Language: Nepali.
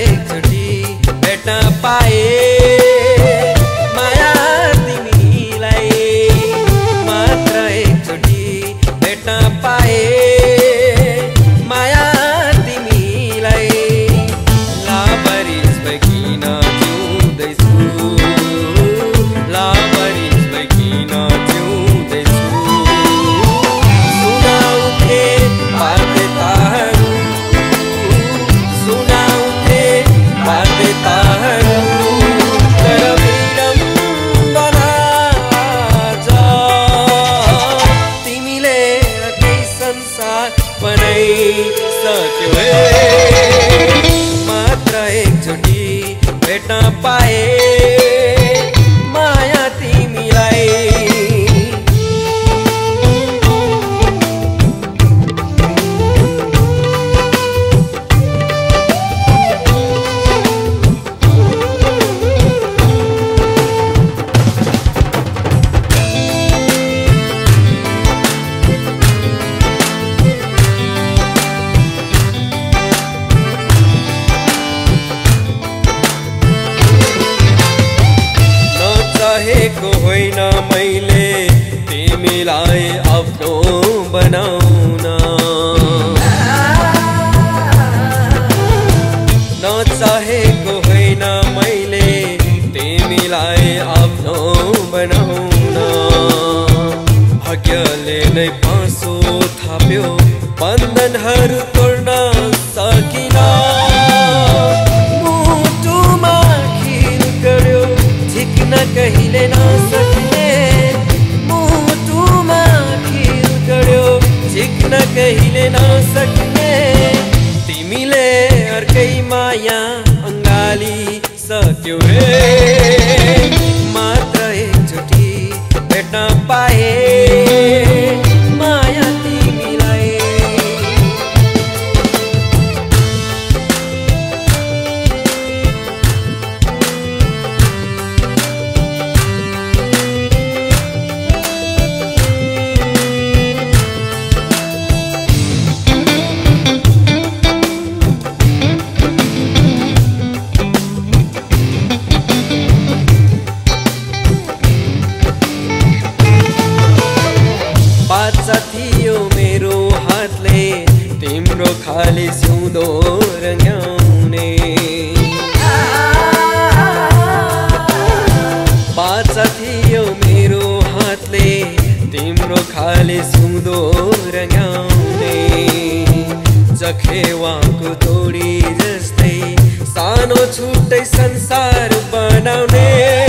एकचोटि भेट्न पाए माया तिमीलाई मात्र एकचोटि भेट्न पाए माया तिमीलाई लावारिस भई किन जिउँदैछु लावारिस भई किन जिउँदैछु सुनाउँथे बाध्यताहरू सुनाउँथे बाध्यताहरू तर विडम्बना आज तिमीले केही संसार बनाइसक्यौ हे मात्र एकचोटि भेट्न पाए माया तिमीलाई नचाहेको होइन मैले तिमीलाई आफ्नो बनाउन नचाहेको होइन मैले तिमीलाई आफ्नो बनाउन भाग्यले नै पासो थाप्यो बन्धनहरू तोड्न सकिन मुटुमा खिल गर्यो झिक्न कहिले नसक्ने मुटुमा खिल गर्यो झिक्न कहिले नसक्ने तिमीले अर्कै माया अङ्गाली सक्यौ हे मात्र एकचोटि भेट्न पाए माया तिमीलाई बाचा थियो मेरो हातले तिम्रो खाली सिउँदो रङ्ग्याउने बाचा थियो मेरो हातले तिम्रो खाली सिउँदो रङ्ग्याउने जखेवाको तोडी जस्तै सानो छुट्टै संसार बनाउने